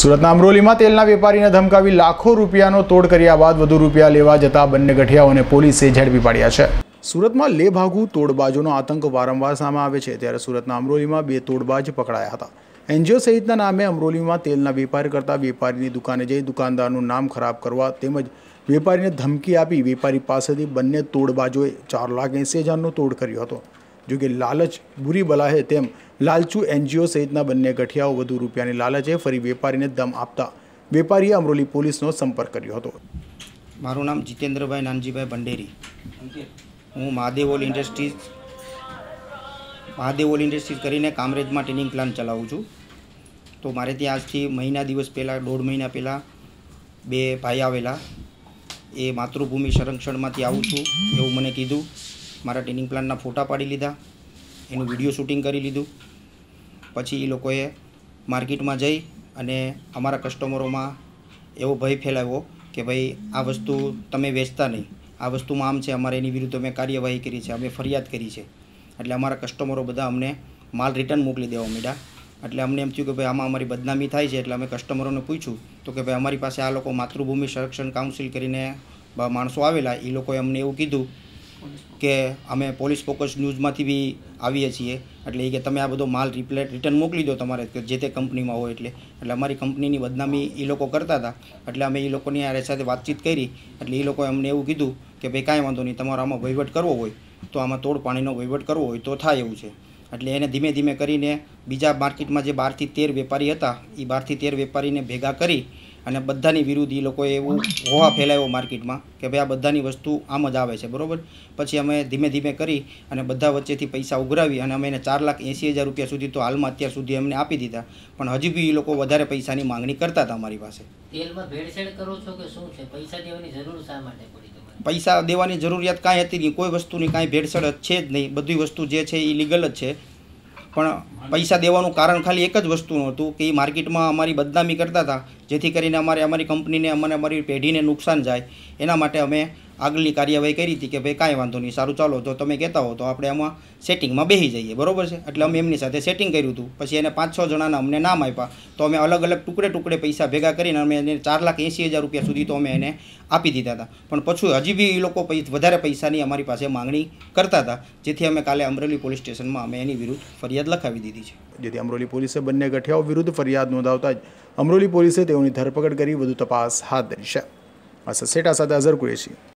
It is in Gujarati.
સુરતના અમરોલીમાં તેલના વેપારીને ધમકાવી લાખો રૂપિયાનો તોડ કર્યા બાદ વધુ રૂપિયા લેવા જતા બંને ગઠિયાઓને પોલીસે ઝડપી પાડ્યા છે। સુરતમાં લેભાગુ તોડબાજોનો આતંક વારંવાર સામે આવે છે, ત્યારે સુરતના અમરોલીમાં બે તોડબાજ પકડાયા હતા। એનજીઓ સહિતના નામે અમરોલીમાં તેલના વેપાર કરતા વેપારીની દુકાને જઈ દુકાનદારનું નામ ખરાબ કરવા તેમજ વેપારીને ધમકી આપી વેપારી પાસેથી બંને તોડબાજોએ 4,80,000નો તોડ કર્યો હતો। જો કે લાલચ બુરી બલા હે તેમ લાલચુ એનજીઓ સહિતના બંને ગઠિયાઓ વધુ રૂપિયાની લાલચે ફરી વેપારીને દમ આપતા વેપારીએ અમરોલી પોલીસનો સંપર્ક કર્યો હતો। મારું નામ જીતેન્દ્રભાઈ નાનજીભાઈ ભંડેરી, હું મહાદેવ ઓલ ઇન્ડસ્ટ્રીઝ કરીને કામરેજમાં ટ્રેનિંગ પ્લાન ચલાવું છું। તો મારે ત્યાં આજથી મહિના દિવસ પહેલાં 1.5 મહિના પહેલાં બે ભાઈ આવેલા, એ માતૃભૂમિ સંરક્ષણમાંથી આવું છું એવું મને કીધું। મારા ટ્રેનિંગ પ્લાનના ફોટા પાડી લીધા, એનું વિડીયો શૂટિંગ કરી લીધું। પછી એ લોકોએ માર્કેટમાં જઈ અને અમારા કસ્ટમરોમાં એવો ભય ફેલાવ્યો કે ભાઈ આ વસ્તુ તમે વેચતા નહીં, આ વસ્તુમાં આમ છે, અમારે એની વિરુદ્ધ અમે કાર્યવાહી કરી છે, અમે ફરિયાદ કરી છે। એટલે અમારા કસ્ટમરો બધા અમને માલ રિટર્ન મોકલી દેવા માંડ્યા। એટલે અમને એમ થયું કે ભાઈ આમાં અમારી બદનામી થાય છે। એટલે અમે કસ્ટમરોને પૂછ્યું તો કે ભાઈ અમારી પાસે આ લોકો માતૃભૂમિ સંરક્ષણ કાઉન્સિલ કરીને માણસો આવેલા, એ લોકોએ અમને એવું કીધું કે અમે પોલીસ ફોકસ ન્યૂઝમાંથી બી આવીએ છીએ, એટલે એ કે તમે આ બધો માલ રિટર્ન મોકલી દો તમારે જે તે કંપનીમાં હોય। એટલે અમારી કંપનીની બદનામી એ લોકો કરતા હતા। એટલે અમે એ લોકોની આ સાથે વાતચીત કરી, એટલે એ લોકોએ અમને એવું કીધું કે ભાઈ કાંઈ વાંધો નહીં, તમારો આમાં વહીવટ કરવો હોય તો આમાં તોડ પાણીનો વહીવટ કરવો હોય તો થાય એવું છે। એટલે એને ધીમે ધીમે કરીને બીજા માર્કેટમાં જે 12 થી 13 વેપારી હતા, એ 12 થી 13 વેપારીને ભેગા કરી અને બધાની વિરુદ્ધ એ લોકોએ એવું હોવા ફેલાવ્યો માર્કેટમાં કે ભાઈ આ બધાની વસ્તુ આમ જ આવે છે, બરાબર। પછી અમે ધીમે ધીમે કરી અને બધા વચ્ચેથી પૈસા ઉઘરાવી અને અમે એને 4,80,000 રૂપિયા સુધી તો હાલમાં અત્યાર સુધી અમને આપી દીધા, પણ હજી બી એ લોકો વધારે પૈસાની માંગણી કરતા હતા અમારી પાસે। તેલમાં ભેળસેળ કરો છો કે શું છે? પૈસા દેવાની જરૂર શા માટે પડી તમારે? પૈસા દેવાની જરૂરિયાત કાંઈ હતી નહીં, કોઈ વસ્તુની કાંઈ ભેળસેળ છે જ નહીં, બધી વસ્તુ જે છે એ લીગલ જ છે। પણ પૈસા દેવાનું કારણ ખાલી એક જ વસ્તુનું હતું કે એ માર્કેટમાં અમારી બદનામી કરતા હતા, જેથી કરીને અમારી કંપનીને અમારી પેઢીને નુકસાન જાય, એના માટે અમે આગળની કાર્યવાહી કરી હતી કે ભાઈ કાંઈ વાંધો નહીં, સારું ચાલો તો તમે કહેતા હો તો આપણે આમાં સેટિંગમાં બેસી જઈએ, બરાબર છે। એટલે અમે એમની સાથે સેટિંગ કર્યું હતું। પછી એને 5-6 જણાના અમને નામ આપ્યા, તો અમે અલગ અલગ ટુકડે પૈસા ભેગા કરીને અમે એને 4,80,000 રૂપિયા સુધી તો અમે એને આપી દીધા હતા। પણ પછી હજી બી એ લોકો વધારે પૈસાની અમારી પાસે માંગણી કરતા હતા, જેથી અમે કાલે અમરેલી પોલીસ સ્ટેશનમાં અમે એની વિરુદ્ધ ફરિયાદ લખાવી દીધી છે। જેથી અમરોલી પોલીસે બંને ગઠિયાઓ વિરુદ્ધ ફરિયાદ નોંધાવતા જ અમરોલી પોલીસે તેઓની ધરપકડ કરી વધુ તપાસ હાથ ધરી છે। આ સેટા સાથે અઝર કુરેશી।